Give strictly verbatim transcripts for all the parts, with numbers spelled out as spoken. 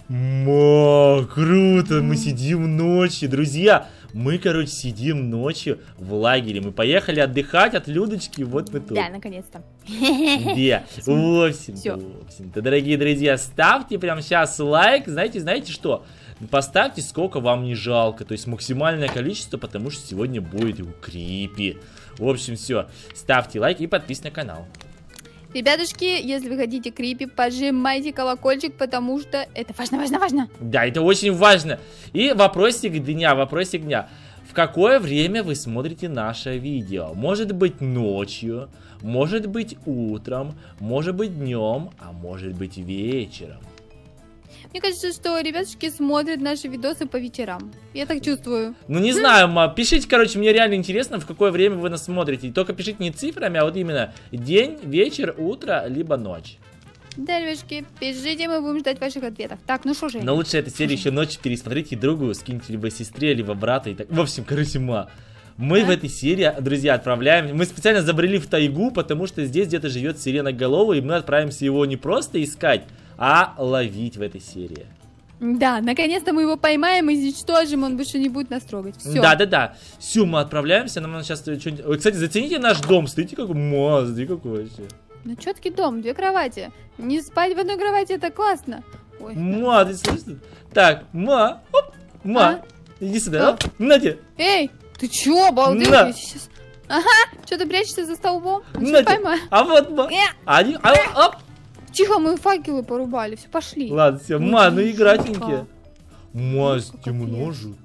Ма, круто, мы сидим ночью, друзья. Мы, короче, сидим ночью в лагере. Мы поехали отдыхать от Людочки, вот мы тут. Да, наконец-то. Да, в общем-то, в общем-то, дорогие друзья, ставьте прямо сейчас лайк. Знаете, знаете что? Поставьте, сколько вам не жалко. То есть максимальное количество, потому что сегодня будет у Крипи. В общем, все. Ставьте лайк и подписывайтесь на канал. Ребятушки, если вы хотите Крипи, пожимайте колокольчик, потому что это важно, важно, важно. Да, это очень важно. И вопросик дня, вопросик дня. В какое время вы смотрите наше видео? Может быть ночью, может быть утром, может быть днем, а может быть вечером. Мне кажется, что ребятушки смотрят наши видосы по вечерам. Я так чувствую. Ну не знаю, ма, пишите, короче, мне реально интересно, в какое время вы нас смотрите. Только пишите не цифрами, а вот именно день, вечер, утро, либо ночь. Да, ребятушки, пишите, мы будем ждать ваших ответов. Так, ну что же. Но лучше эту серию еще ночью пересмотрите, другую скиньте либо сестре, либо брата и так. В общем, короче, ма. Мы а? в этой серии, друзья, отправляем. Мы специально забрели в тайгу, потому что здесь где-то живет сиреноголовый, и мы отправимся его не просто искать, а ловить в этой серии. Да, наконец-то мы его поймаем и изничтожим, он больше не будет нас трогать. Все. Да-да-да. Все, мы отправляемся, нам надо сейчас что-нибудь... Ой, кстати, зацените наш дом, смотрите, какой маз, смотри, какой вообще. Ну, четкий дом, две кровати. Не спать в одной кровати, это классно. Ой. Ма, ты слышишь? Так, ма, оп, ма, а? Иди сюда, оп, на тебе. Эй, ты чё, обалдел? На. Сейчас... Ага, что ты прячешься за столбом? На тебе. А вот, ма, они, а, оп. Тихо, мы факелы порубали, все, пошли. Ладно, все, ма, ну игратенькие. Ма, темножу.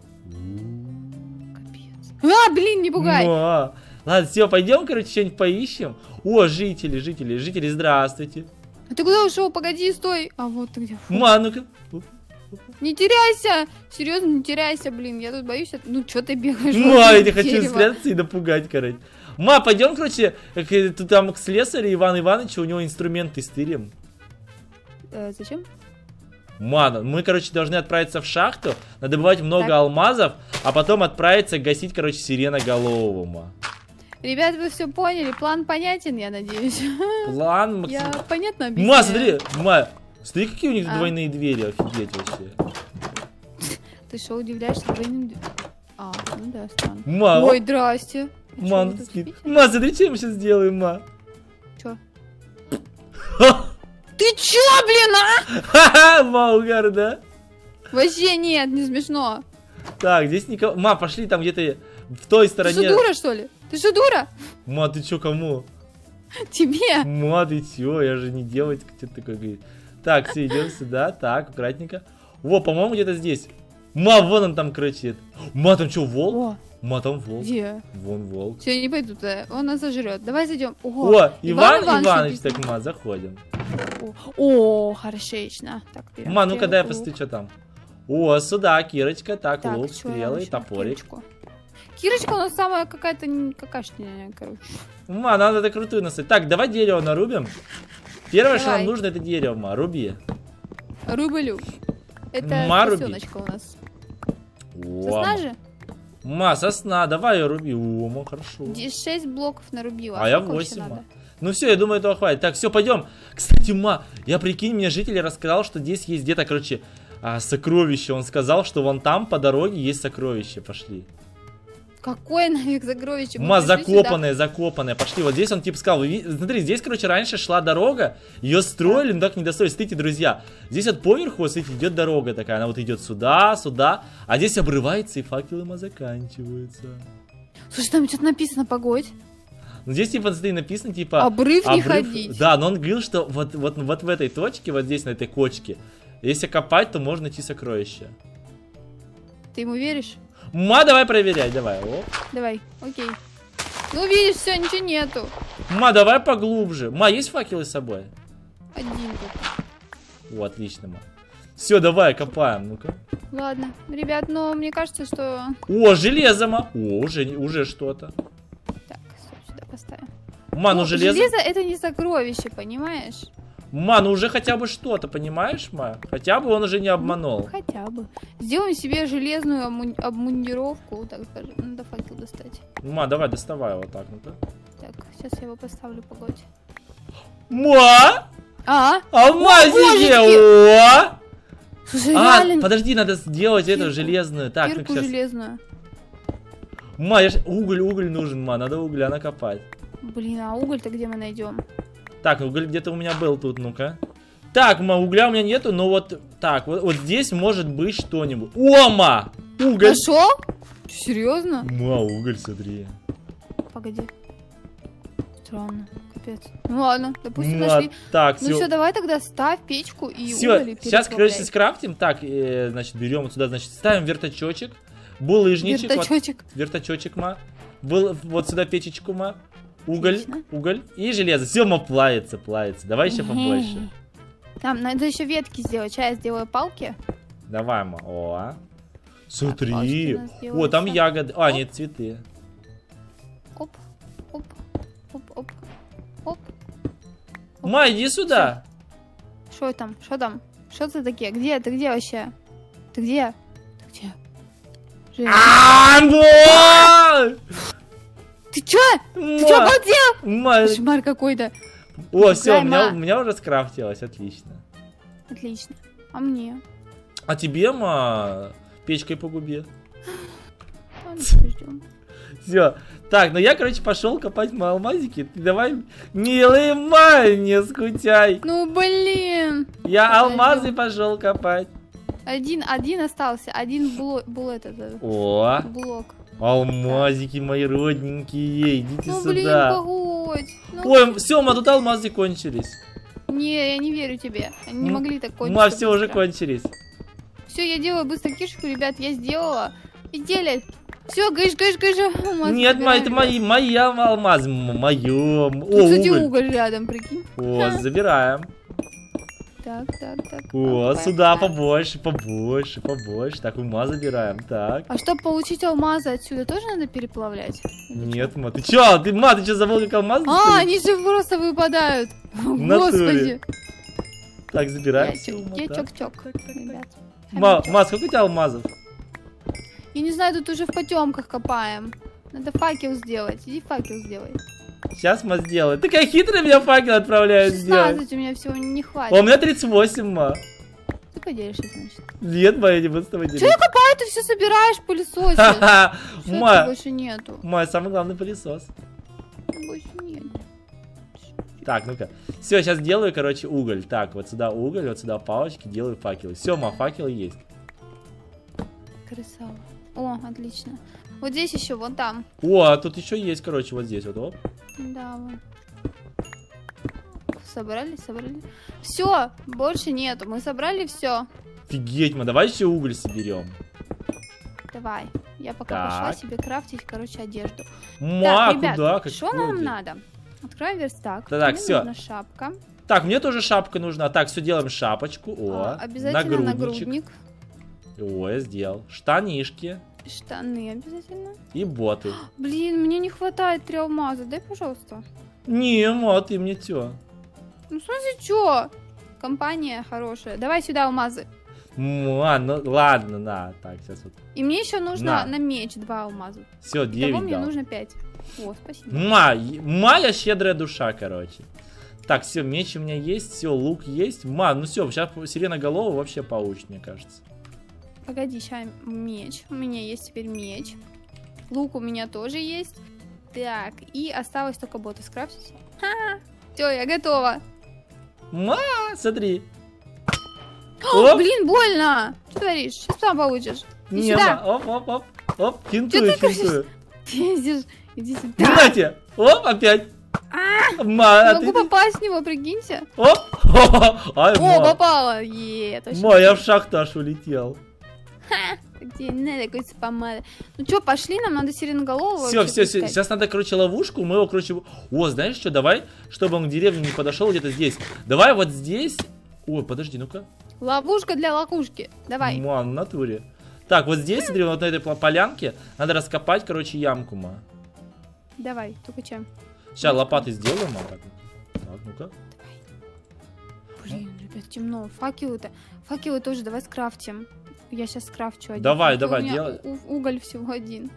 Капец. А, блин, не пугай. Ма. Ладно, все, пойдем, короче, что-нибудь поищем. О, жители, жители, жители, здравствуйте. А ты куда ушел? Погоди, стой. А вот ты где. Ма, ну-ка. Не теряйся! Серьезно, не теряйся, блин. Я тут боюсь. От... Ну, что ты бегаешь? Ма, я не хочу спрятаться и напугать, короче. Ма, пойдем, короче, тут там к слесарю Иван Ивановичу, у него инструменты стырим. Э, зачем? Ма, мы, короче, должны отправиться в шахту, надобывать много так. алмазов, а потом отправиться гасить, короче, сиреноголового, ма. Ребят, вы все поняли? План понятен, я надеюсь. План максим... Я понятно объясняю. Ма, смотри, ма, смотри, какие у них а? двойные двери, офигеть вообще. Ты что, удивляешься двойным дверям? А, ну да, странно. Ма, ой, здрасте. Ма, ну, ма, смотри, что я сейчас сделаем, ма. Чё? Ты чё, блин, а? Ха-ха, ма, угар, да? Вообще нет, не смешно. Так, здесь никого... Ма, пошли там где-то в той стороне. Ты что, дура, что ли? Ты что, дура? Ма, ты чё, кому? Тебе. Ма, ты чё, я же не девочка, что ты такой говоришь. Так, все, идем сюда, так, аккуратненько. Во, по-моему, где-то здесь. Ма, вон он там, короче. Ма, там что, волк? О. Ма, там волк. Где? Вон волк. Все, не пойду туда, он нас зажрет. Давай зайдем. Ого, О, Иван, Иван Иванович, так, ма, заходим. О, о хорошечно. Так, ма, ну-ка дай я посмотрю, что там. О, сюда, Кирочка, так, так лук, стрелы, топорик. Кирочку. Кирочка у нас самая какая-то какашняя, короче. Ма, надо это крутую насадить. Так, давай дерево нарубим. Первое, давай. Что нам нужно, это дерево, ма, руби. Рублю. Это ма, сосеночка у нас. О, сосна же? Ма, сосна, давай ее руби. О, ма, хорошо. шесть блоков нарубила. А, а я восемь, ма. Ну все, я думаю, этого хватит. Так, все, пойдем. Кстати, ма, я прикинь, мне житель рассказал, что здесь есть где-то, короче, а, сокровище. Он сказал, что вон там по дороге есть сокровище. Пошли. Какое нафиг сокровище? Ма, закопанное, сюда. закопанное. Пошли, вот здесь он типа сказал. Вы, смотри, здесь, короче, раньше шла дорога. Ее строили, но так не достроили. Смотрите, друзья. Здесь вот поверху, вот, смотрите, идет дорога такая. Она вот идет сюда, сюда. А здесь обрывается, и факелы, ма, заканчиваются. Слушай, там что-то написано, погодь. Ну, здесь, типа, смотри, написано, типа... Обрыв, обрыв не ходить. Да, но он говорил, что вот, вот, вот в этой точке, вот здесь, на этой кочке, если копать, то можно найти сокровища. Ты ему веришь? Ма, давай проверять, давай. Оп. Давай, окей. Ну, видишь, все, ничего нету. Ма, давай поглубже. Ма, есть факелы с собой? Один тут. О, отлично, ма. Все, давай, копаем, ну-ка. Ладно, ребят, но мне кажется, что... О, железо, ма. О, уже, уже что-то. Так, стоп, сюда поставим. Ма, ну, ну железо... Железо это не сокровище, понимаешь? Ма, ну уже хотя бы что-то, понимаешь, ма? Хотя бы он уже не обманул. Ну, хотя бы. Сделаем себе железную обму... обмундировку, так скажем. Надо факел достать. Ма, давай, доставай вот так, ну-ка. Так, сейчас я его поставлю, погодь. Ма! А? Алмазики! О! Слушай, А, реально, подожди, надо сделать Кирку. эту железную. Так, ну кирку сейчас. железную. Ма, я ж... уголь, уголь нужен, ма, надо угля накопать. Блин, а уголь-то где мы найдем? Так, уголь где-то у меня был тут, ну-ка. Так, ма, угля у меня нету, но вот так, вот, вот здесь может быть что-нибудь. О, ма! Уголь! Нашел? Серьезно? Ма, уголь, смотри. Погоди. Странно, капец. Ну ладно, допустим, Ма, нашли. так, Ну все. все, давай тогда ставь печку и Все, уголь и сейчас, короче, переплавляй. скрафтим. Так, э, значит, берем вот сюда, значит, ставим верточочек. Булыжничек. Вот, Верточочек. верточочек, ма. Был, вот сюда печечку, ма. Уголь, Отлично. уголь и железо. Все, ма, плавится, плавится. Давай еще побольше. Там надо еще ветки сделать. Сейчас я сделаю палки. Давай, ма. О, палочки смотри. у нас О, там делаются. ягоды. А, Оп. нет, цветы. Оп, оп, оп, оп, оп. Ма, иди сюда. Что там? Что там? Что ты такие? Где? Ты где вообще? Ты где? Ты где? Жень, А, ма! ты чё? Ты чё Ма, обалдел? ма. Кошмар какой-то. О, все, у Пускай, меня, ма. у меня уже скрафтилось, отлично. Отлично. А мне? А тебе, ма, печкой погуби. Ладно, подождем. Все. Так, ну я, короче, пошел копать мои алмазики. Ты давай, милый май, не скучай. Ну блин. Я Подожди. алмазы пошел копать. Один, один остался. Один был, был этот э, О, блок. алмазики мои родненькие, идите Ну блин, сюда. погодь. Ну, Ой, все, ма, тут алмазы кончились. не, я не верю тебе. Они не М, могли так кончиться. Ма, все уже кончились. Все, я делаю быстро кишку, ребят, я сделала. Изделие. Все, гыш, гыш, гыш. алмаз Нет, ма, собираем, это ребят. мои, мои алмазы, мое. О, Тут, кстати, уголь. уголь рядом, прикинь. О, забираем. Так, так, так. О, покупаем. сюда Так. побольше, побольше, побольше. Так, ума забираем, так. А чтобы получить алмазы отсюда, тоже надо переплавлять? Или Нет, ма, ты чё? Ты, ма, ты чё, забыл, как алмазы чё? А, достали? они же просто выпадают. натуре. Господи. Так, забираем Я все, чок- ума, я так. чок-чок, ребят. Ма, ма, сколько у тебя алмазов? Я не знаю, тут уже в потемках копаем. Надо факел сделать. Иди факел сделай. Сейчас, ма, сделаю. Такая хитрая меня факел отправляет сделать. шестнадцать у меня всего не А у хватит. меня тридцать восемь, ма. Ты поделишься, значит. Нет, ма, я не буду с тобой Что я делиться. копаю, ты все собираешь, пылесосишь. Ха-ха. Что это Ма, больше нету? ма, самый главный пылесос. Больше нет. Так, ну-ка. Все, сейчас делаю, короче, уголь. Так, вот сюда уголь, вот сюда палочки, делаю факелы. Все, ма, факел есть. Красава. О, отлично. Вот здесь еще, вон там. О, а тут еще есть, короче, вот здесь вот. Оп. Да, вон. Собрали, собрали. Все, больше нету. Мы собрали все. Офигеть, ма, давай еще уголь соберем. Давай. Я пока Так. пошла себе крафтить, короче, одежду. Ма, так, ребят, куда? Как что нам ходит? надо? Открываем верстак. Да так, Мне всё. нужна шапка. Так, мне тоже шапка нужна. Так, все делаем шапочку. О, А, обязательно нагрудничек. нагрудник. О, я сделал. Штанишки Штаны обязательно. и боты. Блин, мне не хватает три алмаза. Дай, пожалуйста. Не, ма, ты мне чё? Ну, в смысле, чё? Компания хорошая. Давай сюда алмазы. Ма, ну ладно, на. Так, сейчас вот. И мне еще нужно На. на, меч два алмаза. Все, Того девять мне дал. нужно пять. О, спасибо. Ма, е- моя щедрая душа, короче. Так, все, меч у меня есть, все, лук есть. Ма, ну все, сейчас сиреноголовый вообще получит, мне кажется. Погоди, сейчас меч. У меня есть теперь меч. Лук у меня тоже есть. Так, и осталось только боты скрафтить. Все, я готова. Ма, смотри. О, Оп. блин, больно. Что творишь? Сейчас сам получишь. Иди Не, сюда. ма, оп, оп, оп. Оп, Чё финтую, ты финтую. Пиздишь. Иди сюда. Нате! Оп, опять. Ма, а Не ты... могу попасть в него, прикиньте. Оп! Ай, О, ма. попала. Е, точно. Ма, я в шахту аж улетел. Где не надо какой-то помады. Ну что, пошли, нам надо сиреноголового. Все, все, все. Сейчас надо, короче, ловушку. Мы его, короче... О, знаешь что, давай, чтобы он к деревне не подошел где-то здесь. Давай вот здесь... Ой, подожди, ну-ка. Ловушка для лакушки. Давай. Ма, в натуре. Так, вот здесь, смотри, вот на этой пла- полянке надо раскопать, короче, ямку, ма. Давай, только чем? Сейчас лопатой сделаем, ма. Так, так, ну-ка. Блин, ребят, темно. Факелы-то. Факелы тоже давай скрафтим. Я сейчас скрафчу один. Давай, А то давай, у меня делай. у- у- уголь всего один.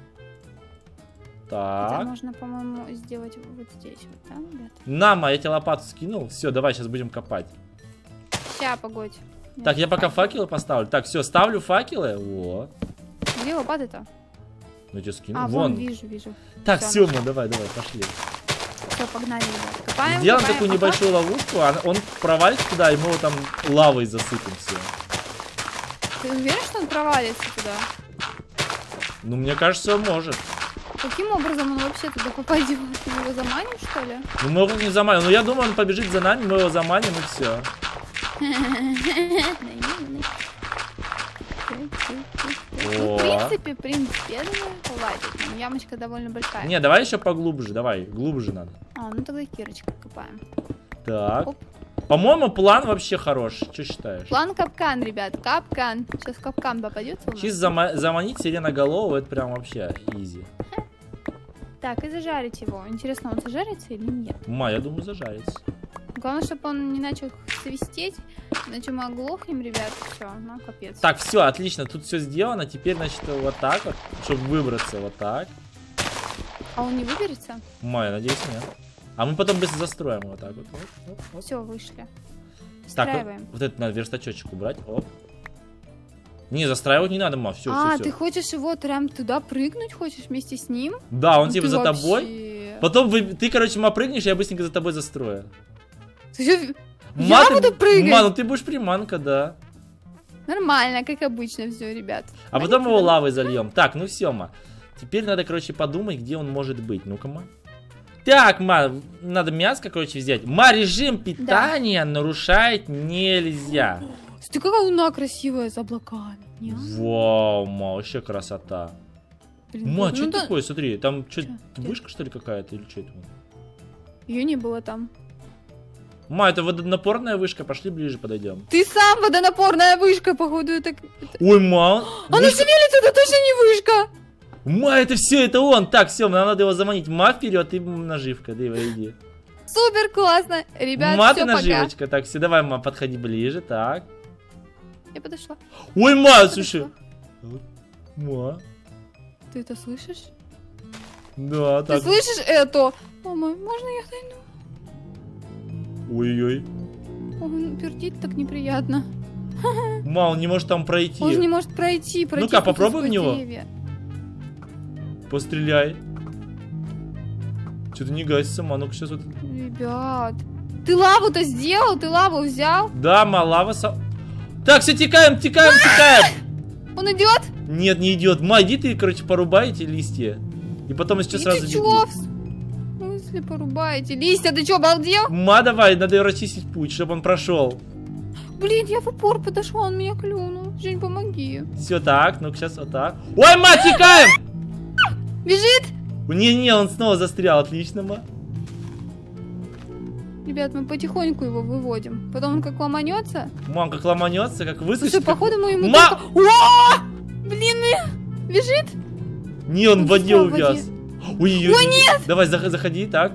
Это Так. можно, по-моему, сделать вот здесь вот, да, ребят? На, ма, я тебе лопату скинул. Все, давай, сейчас будем копать. Ща, погодь. Так, я пока факелы поставлю. Так, все, ставлю факелы. Во. Где лопаты-то? Ну, я тебе скину. А, вон, вижу, вижу. Так, Всё, Сёма, давай, давай, пошли. Все, погнали, ребят. Копаем, Сделаем копаем. такую Ага. небольшую ловушку, а он провалится туда, и мы его там лавой засыпем все. Ты уверен, что он провалится туда? Ну, мне кажется, он может. Каким образом он вообще туда попадет? Мы его заманим, что ли? Ну, мы его не заманим. Ну, я думаю, он побежит за нами, мы его заманим, и все. Ну, в принципе, в принципе, я думаю, хватит. Там ямочка довольно большая. Не, давай еще поглубже, давай, глубже надо. А, ну тогда кирочкой копаем. Так. Оп. По-моему, план вообще хорош. Что считаешь? План капкан, ребят, капкан. Сейчас капкан попадется у нас. Чисто зама заманить сиреноголового, это прям вообще изи. Так, и зажарить его. Интересно, он зажарится или нет? Ма, я думаю, зажарится. Главное, чтобы он не начал свистеть, иначе мы оглохнем, ребят. Все, ну капец. Так, все, отлично, тут все сделано. Теперь, значит, вот так вот, чтобы выбраться, вот так. А он не выберется? Ма, я надеюсь, нет. А мы потом быстро застроим вот так вот. вот, вот, вот. Все, вышли. Так, вот, Встраиваем. вот этот надо верстачочек убрать. Оп. Не, застраивать не надо, ма, все, а, все, все. ты хочешь его прям туда прыгнуть, хочешь вместе с ним? Да, он Ну типа ты за вообще... тобой. Потом вы, ты, короче, ма, прыгнешь, я быстренько за тобой застрою. Ты чё, Ма, я ты- буду прыгать? Ма, ну ты будешь приманка, да. Нормально, как обычно все, ребят. А потом его лавой зальем. Так, ну все, ма. Теперь надо, короче, подумать, где он может быть. Ну-ка, ма. Так, ма, надо мяско, короче, взять. Ма, режим питания нарушать нельзя. Ты какая луна красивая с облаками. Не? Вау, ма, вообще красота. Блин, Ма, ну что да- такое? Смотри, там что, Чё? Где? вышка, что ли, какая-то? Или что это? Ее не было там. Ма, это водонапорная вышка, пошли ближе подойдем. Ты сам водонапорная вышка, походу, это... Ой, ма. Она вышка- шевелится, это точно не вышка! Ма, это все, это он. Так, все, нам надо его заманить. Ма, вперед, и наживка, да, иди. Супер классно! Ребят, Ма, все, ты пока. наживочка. Так, все, давай, ма, подходи ближе, так. Я подошла. Ой, ма, Я слушай. подошла. Ма. Ты это слышишь? Да, Ты так. слышишь это? Мама, можно я дойду? Ой-ой. Он пердит так неприятно. Ма, он не может там пройти. Он же не может пройти, пройти. Ну-ка, сквозь попробуй в него. деревья. Постреляй. Что-то не гасится, ма, ну-ка сейчас вот. Ребят, ты лаву-то сделал? Ты лаву взял? Да, ма, лава со... Так, все, текаем, текаем, текаем. Он идет? Нет, не идет. Ма, иди ты, короче, порубай эти листья. И потом я сейчас И сразу ты бегу. чё? В смысле порубаете? Листья, ты чё, обалдел? Ма, давай, надо расчистить путь, чтобы он прошел. Блин, я в упор подошла, он меня клюнул. Жень, помоги. Все так, ну сейчас вот так. Ой, ма, текаем! Бежит? Не-не, он снова застрял, отлично, ма. Ребят, мы потихоньку его выводим. Потом он как ломанется. Мам, как ломанется, как выскочит. Слушай, как- походу мы ему Ма- только... О! Блин, мы- бежит? Не, он Он в воде застрял в воде. увяз. Ой, Ой, нет! Давай, зах- заходи, так.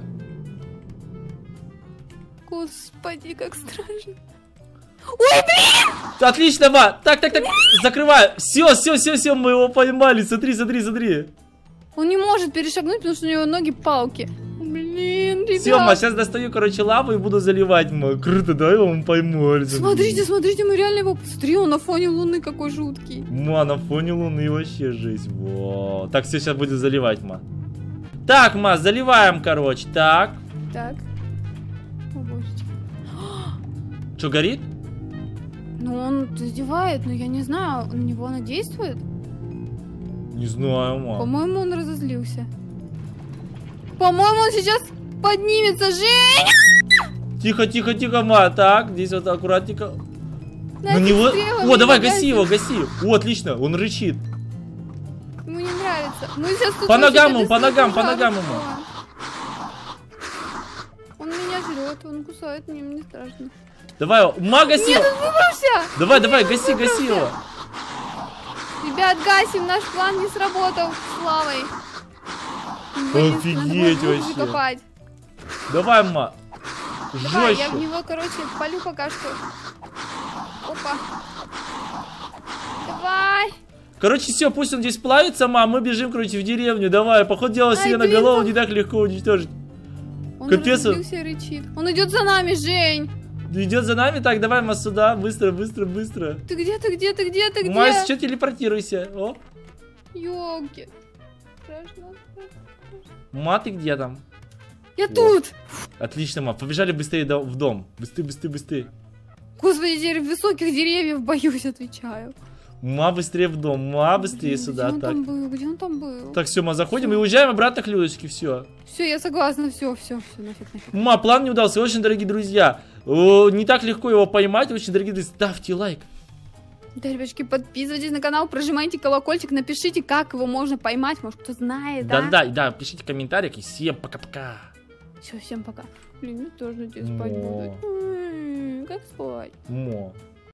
Господи, как страшно. Ой, блин! Отлично, ма. Так, так, так, закрываю. Все, все, все, все, мы его поймали. Смотри, смотри, смотри. Он не может перешагнуть, потому что у него ноги палки. Блин, ребят. Все, ма, сейчас достаю, короче, лаву и буду заливать, ма. Круто, да, его мы поймали. Смотрите, смотрите, мы реально его... Смотри, он на фоне луны какой жуткий. Ма, на фоне луны вообще жесть. Во. Так, все, сейчас будем заливать, ма. Так, ма, заливаем, короче. Так. Так. О, божечки. Что, горит? Ну, он задевает, но я не знаю, на него она действует? Не знаю, ма. По-моему, он разозлился. По-моему, он сейчас поднимется. Женя! Тихо, тихо, тихо, ма. Так, здесь вот аккуратненько. На На этих него... стрелах О, не давай, нагадит. гаси его, гаси. О, отлично, он рычит. Ему не нравится. Мы сейчас тут По ногам вообще ему, по без ногам, по пожара ногам ему. устроим. Он меня жрет, он кусает, мне не страшно. Давай, ма, гаси Нет, его. он выбрался! Давай, давай, гаси, гаси его. Ребят, гасим, наш план не сработал с лавой. Офигеть Надо было глубже вообще. копать. Давай, ма. Давай, я в Жестче. него, короче, полю пока что. Опа. Давай. Короче, все, пусть он здесь плавится, ма, мы бежим, короче, в деревню. Давай, походу дела Ай, сиреноголового блин, не так легко уничтожить. Он Капец, он- разозлился и рычит. Он идет за нами, Жень. идет за нами. Так, давай, Ма, сюда. Быстро, быстро, быстро. Ты где, ты где, ты где, ты где? Ма, что телепортируйся. О. Ёлки. Страшно. Ма, ты где там? Я тут. Отлично, Ма. Побежали быстрее до- в дом. Быстрее, быстрее, быстрее. Господи, теперь высоких деревьев боюсь, отвечаю. Ма, быстрее в дом. Ма, быстрее Блин, сюда. Где он Так. там был? Где он там был? Так, все, Ма, заходим и уезжаем обратно к Людочке. Все. Все, я согласна, все, все, все, нафиг, нафиг. Ма, план не удался. Очень дорогие друзья. О, не так легко его поймать. Очень дорогие друзья. Ставьте лайк. Да, ребятушки, подписывайтесь на канал, прожимайте колокольчик, напишите, как его можно поймать, может, кто знает, да? Да, да, да. Пишите в комментариях. И всем пока-пока. Все, всем пока. Блин, мне тоже надеюсь Мо. спать будет. М, Как спать? Мо.